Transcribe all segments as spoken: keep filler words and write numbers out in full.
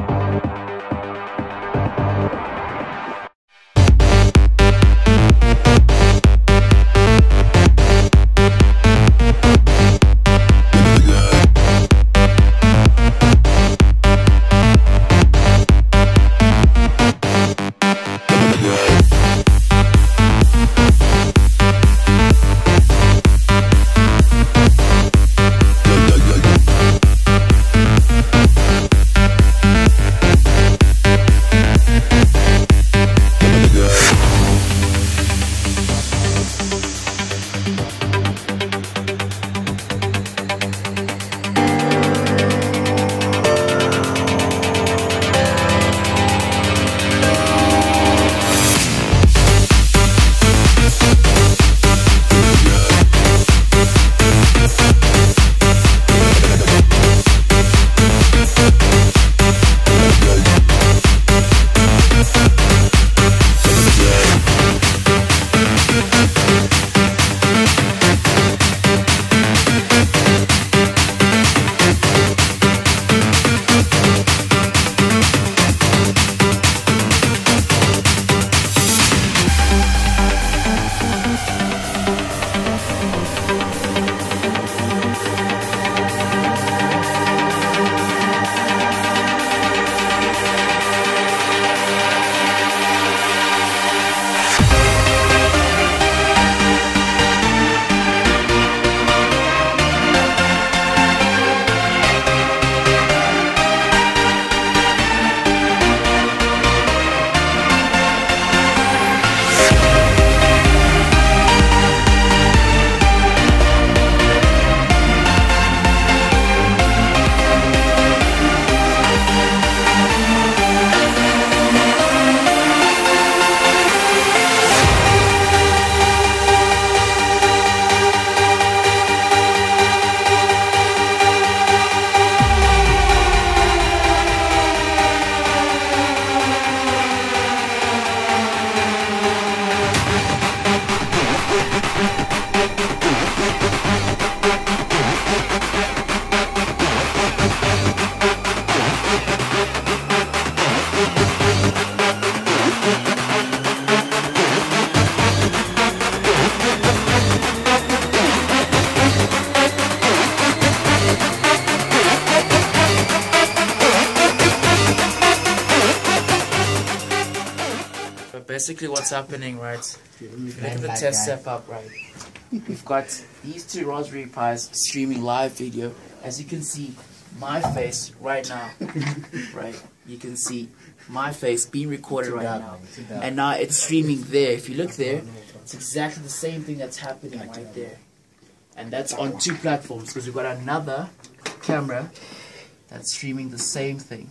basically what's happening, right? If you look at the test setup, right? We've got these two Raspberry Pis streaming live video. As you can see, my face right now, right? You can see my face being recorded right now. And now it's streaming there. If you look there, it's exactly the same thing that's happening right there. And that's on two platforms, because we've got another camera that's streaming the same thing.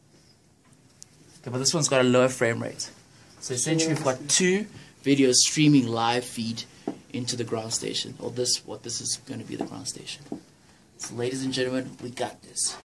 Okay, but this one's got a lower frame rate. So essentially we've got two videos streaming live feed into the ground station, or this, what this is going to be the ground station. So ladies and gentlemen, we got this.